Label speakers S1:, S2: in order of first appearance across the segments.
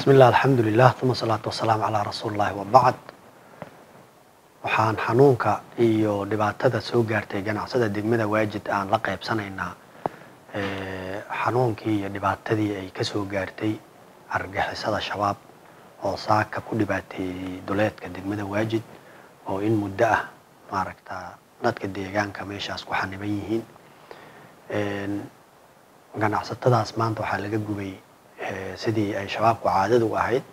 S1: بسم الله الحمد لله ثم الصلاة والسلام على رسول الله وبعد waxaan xanuunka iyo dhibaatada soo gaartay ganacsada degmada Waajid aan la qaybsanaynaa xanuunkii iyo dhibaatadii ay ka soo gaartay argagixisada shabaab oo saaka ku dhibaatay duleedka degmada Waajid oo in muddo ah maaragta dadka deegaanka meeshaas ku xaniban yihiin ganacsatadaas maanta waxaa laga gubay sidii ay shabaabku caadadu u ahayd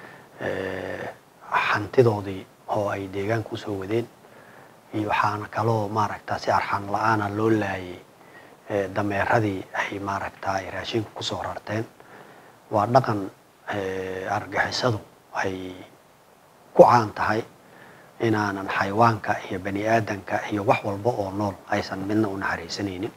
S1: hantidoodii oo ay deegaanka u soo wadeen iyo waxaana kaloo maaragta si arxan la'aan loo laayay dameeradii ay maaragta ay raashinka ku soo rarteen waa dhaqan argagixisadu ay ku caan tahay inaanan xayawaanka iyo bani aadanka iyo wax walba oo nool aysan midna u naxariisanaynin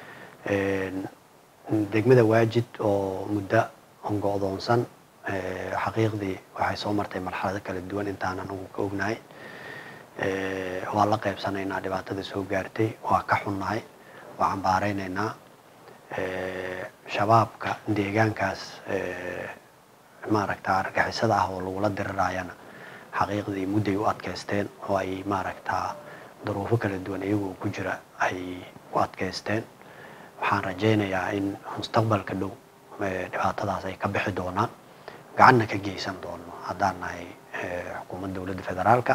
S1: degmada Waajid oo muddo go'doonsan xaqiiqdii waxay soo martay marxalado kala duwan intaan anagu ka ognahay waa la qaybsanaynaa dhibaatada soo gaartay waa ka xunnahay waa cambaaraynaynaa shabaabka deegaankaas maaragta argagixisada ah oo lagula diriraayana xaqiiqdii mudday u adkaysteen oo ay maaragta duruufo kala duwan iyagoo ku jira ay u adkaysteen waxaan rajaynayaa in mustaqbalka dhow dhibaatadaas ay ka bixi doonaan gacanna ka geysan doono haddaan nahay xukuumadda dowladda federaalka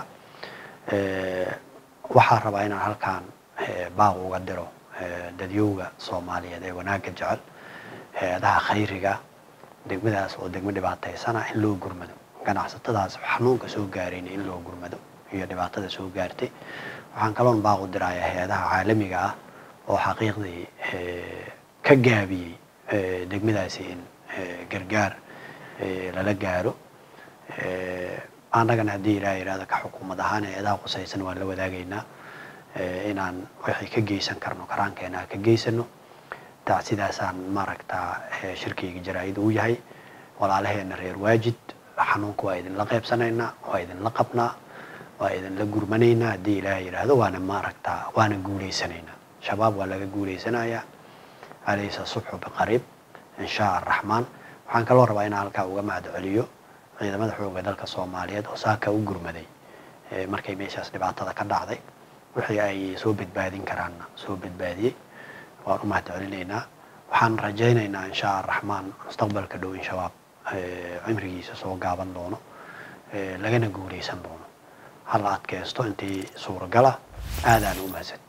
S1: waxaan rabaa inaan halkaan baaq uga diro dadyowga Soomaaliyeed ee wanaagga jecel hay'adaha khayriga degmadaas oo degmo dhibaataysana in loo gurmado ganacsatadaas xanuunka soo gaarayna in loo gurmado iyo dhibaatada soo gaartay waxaan kaloon baaq u dirayaa hay'adaha caalamiga ah oo xaqiiqdii ka gaabiyay degmadaasi in gargaar lala gaaro annagana haddii ilaahay yiraahdo ka xukuumad ahaan hay'adaha qusaysan waan la wadaagaynaa inaan wixii ka geysan karno karaankeena ka geysano sidaasaan maaragta shirkeyga jaraa'id u yahay walaalaheena reer Waajid xanuunka waa idin la qaybsanaynaa waa idin la qabnaa waa idin la gurmanaynaa haddii ilaahay yiraahdo waana maaragta waana guuleysanaynaa shabaab waa laga guuleysanayaa alaysa subhu biqarib insha arrahman waxaan kaloo rabaa inaan halkaa uga mahad celiyo ciidamada xoogga dalka Soomaaliyeed oo saaka u gurmaday markay meeshaas dhibaatada ka dhacday wixii ay soo badbaadin karaanna soo badbaadiyay waan u mahad celinaynaa waxaan rajaynaynaa insha arrahman mustaqbalka dhow in shabaab cimrigiisa soo gaaban doono lagana guuleysan doono hal adkaysto intii suuragal ah aadaan u mahadsan